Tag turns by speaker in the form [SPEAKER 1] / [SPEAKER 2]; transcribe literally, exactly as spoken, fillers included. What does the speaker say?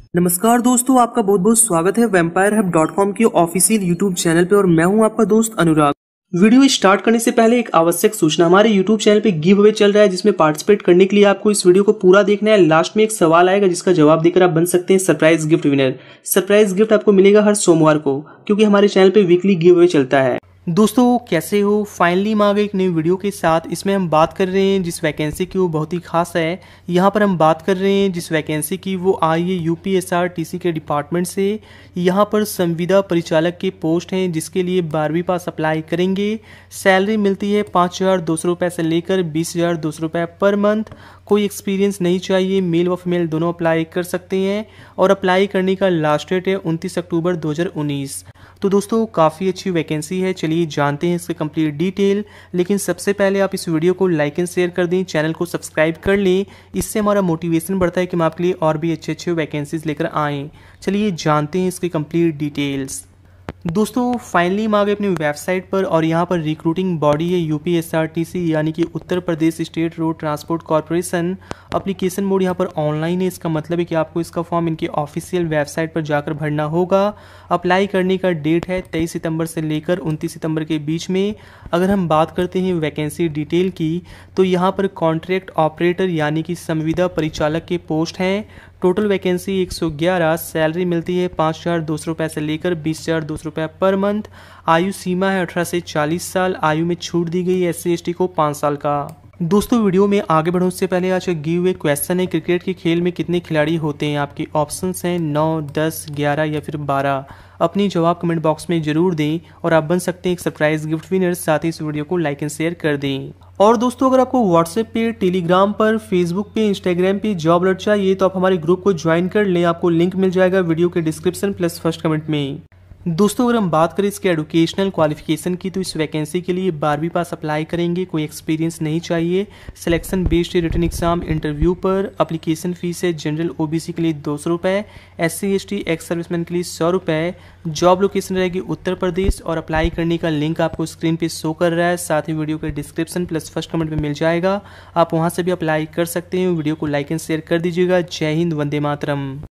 [SPEAKER 1] नमस्कार दोस्तों, आपका बहुत बहुत स्वागत है वेम्पायर हब डॉट कॉम के ऑफिशियल यूट्यूब चैनल पे और मैं हूं आपका दोस्त अनुराग। वीडियो स्टार्ट करने से पहले एक आवश्यक सूचना, हमारे यूट्यूब चैनल पे गिव अवे चल रहा है जिसमें पार्टिसिपेट करने के लिए आपको इस वीडियो को पूरा देखना है। लास्ट में एक सवाल आएगा जिसका जवाब देकर आप बन सकते हैं surprise gift winner. Surprise gift आपको मिलेगा हर सोमवार को, क्योंकि हमारे चैनल पे वीकली गिव अवे चलता है। दोस्तों कैसे हो, फाइनली हम आ गए एक नई वीडियो के साथ। इसमें हम बात कर रहे हैं जिस वैकेंसी की वो बहुत ही खास है। यहाँ पर हम बात कर रहे हैं जिस वैकेंसी की वो आई है यूपीएसआरटीसी के डिपार्टमेंट से। यहाँ पर संविदा परिचालक के पोस्ट हैं जिसके लिए बारहवीं पास अप्लाई करेंगे। सैलरी मिलती है पाँच हज़ार दो सौ रुपये से लेकर बीस हज़ार दो सौ रुपये पर मंथ। कोई एक्सपीरियंस नहीं चाहिए, मेल व फीमेल दोनों अप्लाई कर सकते हैं और अप्लाई करने का लास्ट डेट है उनतीस अक्टूबर दो हज़ार उन्नीस। तो दोस्तों काफ़ी अच्छी वैकेंसी है, चलिए जानते हैं इसके कंप्लीट डिटेल। लेकिन सबसे पहले आप इस वीडियो को लाइक एंड शेयर कर दें, चैनल को सब्सक्राइब कर लें। इससे हमारा मोटिवेशन बढ़ता है कि हम आपके लिए और भी अच्छे अच्छे वैकेंसीज लेकर आएँ। चलिए जानते हैं इसके कंप्लीट डिटेल्स। दोस्तों फाइनली हम आ गए अपनी वेबसाइट पर और यहाँ पर रिक्रूटिंग बॉडी है यूपीएसआरटीसी यानी कि Uttar Pradesh state road transport corporation. Application mode यहाँ पर ऑनलाइन है, इसका मतलब है कि आपको इसका फॉर्म इनकी ऑफिशियल वेबसाइट पर जाकर भरना होगा। अप्लाई करने का डेट है तेईस सितंबर से लेकर उनतीस सितंबर के बीच में। अगर हम बात करते हैं वैकेंसी डिटेल की तो यहाँ पर कॉन्ट्रैक्ट ऑपरेटर यानी कि संविदा परिचालक के पोस्ट हैं। टोटल वैकेंसी एक सौ ग्यारह। सैलरी मिलती है पाँच हज़ार दो सौ रुपये से लेकर बीस हज़ार दो सौ रुपये पर मंथ। आयु सीमा है अठारह से चालीस साल। आयु में छूट दी गई है एस सी एस टी को पाँच साल का। दोस्तों वीडियो में आगे बढ़ने से पहले आज का गिव अवे क्वेश्चन है, क्रिकेट के खेल में कितने खिलाड़ी होते हैं? आपके ऑप्शंस हैं नौ, दस, ग्यारह या फिर बारह। अपनी जवाब कमेंट बॉक्स में जरूर दें और आप बन सकते हैं एक सरप्राइज गिफ्ट विनर। साथ ही इस वीडियो को लाइक एंड शेयर कर दें। और दोस्तों अगर आपको व्हाट्सएप पे, टेलीग्राम पर, फेसबुक पे, इंस्टाग्राम पे जॉब अलर्ट चाहिए तो आप हमारे ग्रुप को ज्वाइन कर लें। आपको लिंक मिल जाएगा वीडियो के डिस्क्रिप्शन प्लस फर्स्ट कमेंट में। दोस्तों अगर हम बात करें इसके एजुकेशनल क्वालिफिकेशन की तो इस वैकेंसी के लिए बारहवीं पास अप्लाई करेंगे, कोई एक्सपीरियंस नहीं चाहिए। Selection based written exam interview पर। एप्लीकेशन फीस है जनरल ओबीसी के लिए दो सौ रुपये, S C S T ex serviceman के लिए सौ रुपये। जॉब लोकेशन रहेगी उत्तर प्रदेश और अप्लाई करने का लिंक आपको स्क्रीन पे शो कर रहा है, साथ ही वीडियो के डिस्क्रिप्शन प्लस फर्स्ट कमेंट में मिल जाएगा। आप वहाँ से भी अप्लाई कर सकते हैं। वीडियो को लाइक एंड शेयर कर दीजिएगा। जय हिंद, वंदे मातरम।